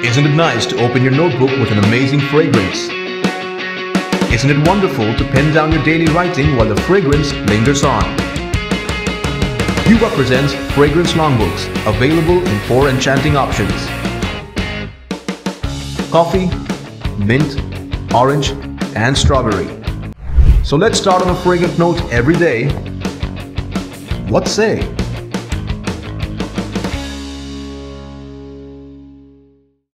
Isn't it nice to open your notebook with an amazing fragrance? Isn't it wonderful to pen down your daily writing while the fragrance lingers on? Youva presents Fragrance Longbooks, available in 4 enchanting options: coffee, mint, orange, and strawberry. So let's start on a fragrant note every day. What say?